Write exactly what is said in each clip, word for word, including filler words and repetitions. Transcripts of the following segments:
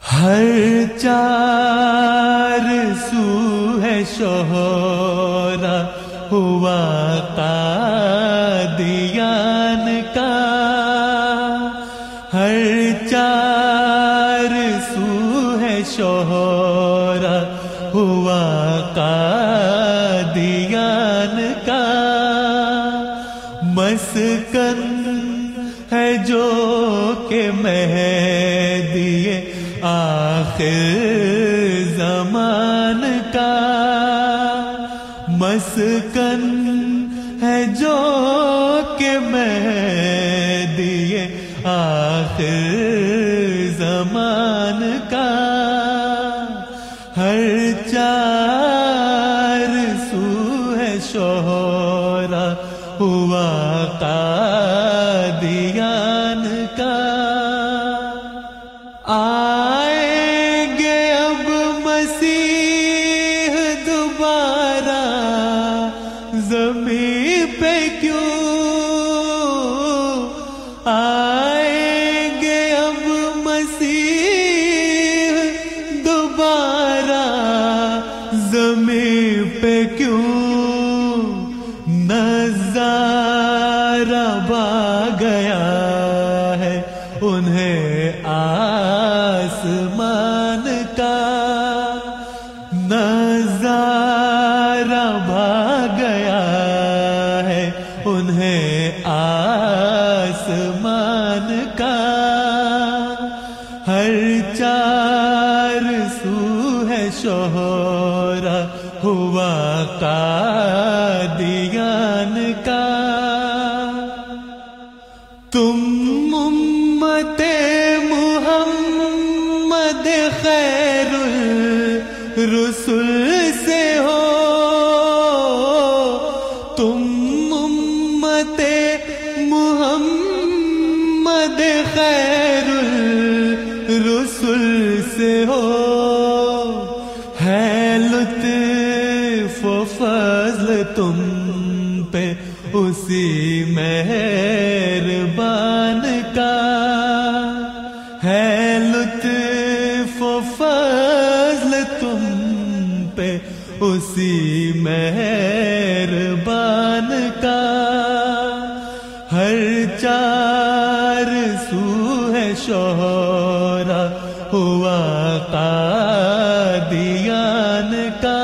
ہر چار سو ہے شہرا ہوا قادیان کا، ہر چار سو ہے شہرا ہوا قادیان کا، مسکن ہے جو کہ مہدی آخر زمان کا، مسکن ہے جو کہ مہدی آخر زمان کا، ہر چار سو ہے شہرا ہوا قادیان کا۔ آئیں گے اب مسیح دوبارہ زمین پہ کیوں، آئیں گے اب مسیح دوبارہ زمین پہ کیوں، نظارہ با گیا ہے انہیں آسمان کا، نظارہ بھا گیا ہے انہیں آسمان کا، ہر چار سو ہے شہرا ہوا قادیان کا۔ تم امت محمد خیر الرسل سے ہو، تم امت محمد خیر الرسل سے ہو، ہے لطف و فضل تم پہ اسی مہربان کا، ہے لطف و فضل تم پہ اسی مہربان کا، ہر چار سو ہے شہرا ہوا قادیان کا،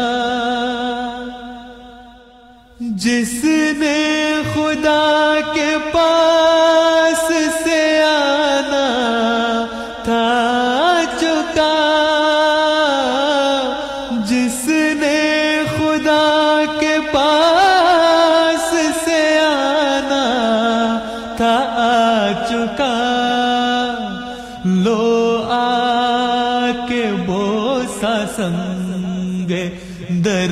جس نے خدا کے پاس سے آنا تھا چکا، جس نے خدا کے پاس سے آنا تھا آ چکا، لو آ کے بوسا سنگ در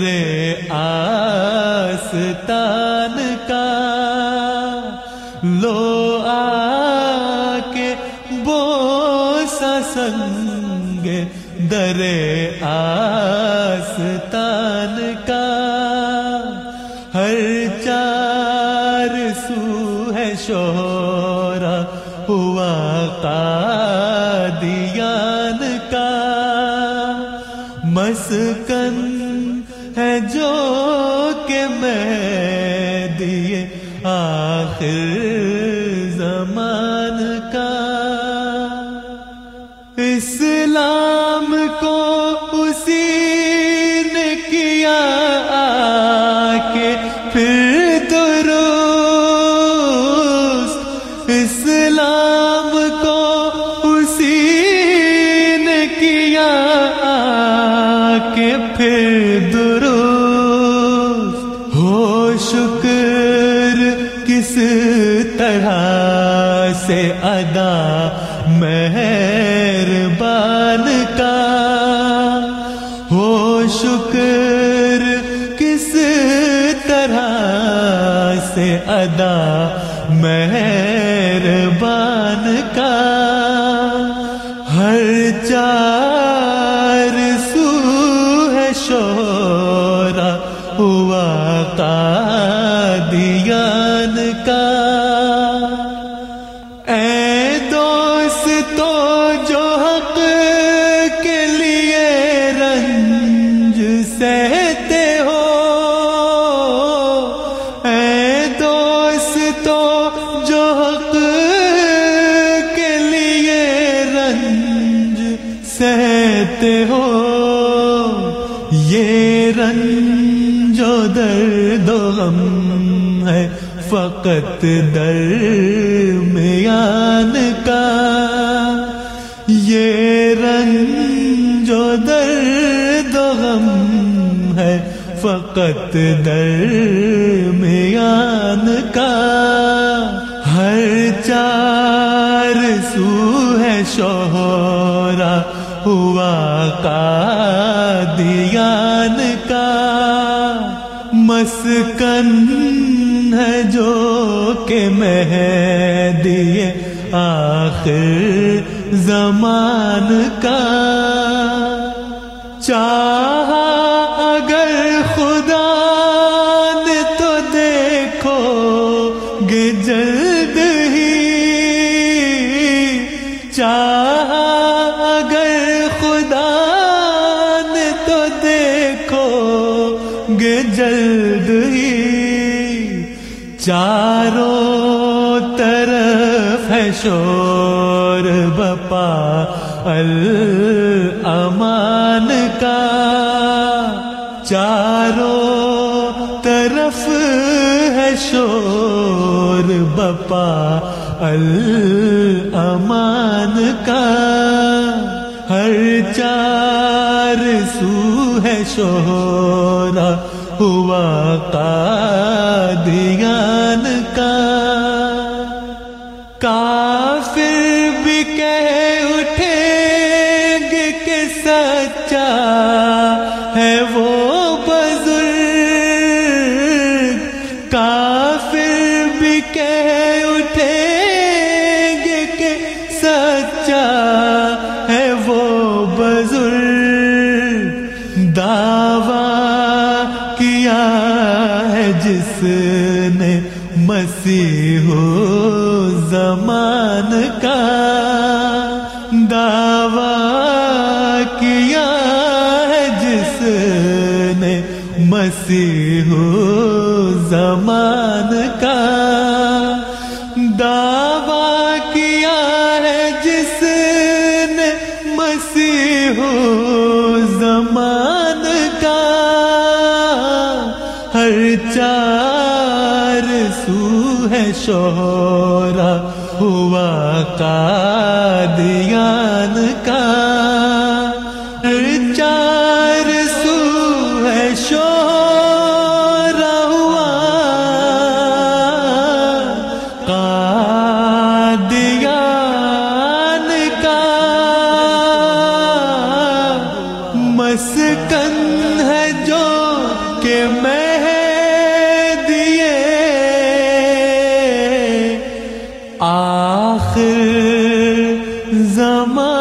آستان کا، لو آ کے بوسا سنگ در آستان کا، ہر چار سو ہے شہرا ہوا قادیان کا، مسکن ہے جو کہ مہدی آخر زمان کا، اسلام کو اسی نے کیا آکے پھر درست، اسلام کو اسی نے کیا آکے پھر درست، ہو شکر کس طرح سے ادا مہربان کا، ہو شکر کس طرح سے ادا مہربان کا، ہر چار سو ہے شہرا ہوا قادیان کا، اے دوست تو جو حق سہتے ہو یہ رنج و درد و غم ہے فقط درمیان کا، یہ رنج و درد و غم ہے فقط درمیان کا، ہر چار سو ہے شہرا ہوا قادیان کا، مسکن ہے جو کہ مہدی آخر زمان کا، چاہا اگر خدا نے تو دیکھو گے جلد ہی، چاہا اگر خدا نے تو دیکھو گے جلد ہی، چاروں طرف ہے شور بپا الامان کا، چاروں طرف ہے شور بپا الامان کا، ہر چار سو ہے شہرا ہوا قادیان کا، کافر بھی کہہ اٹھیں گے کہ سچا ہے وہ بزرگ، کافر بھی کہہ اٹھیں گے کہ سچا ہے وہ بزرگ، دعویٰ کیا ہے جس نے مسیح زمان کا، دعویٰ کیا ہے جس نے مسیح زمان کا، دعویٰ کیا ہے جس نے مسیح زمان کا، ہر چار سو ہے شہرا ہوا قادیان کا، ہر چار سو ہے شہرا ہوا قادیان کا، مسکن ہے جو کہ مہدی آخر زمان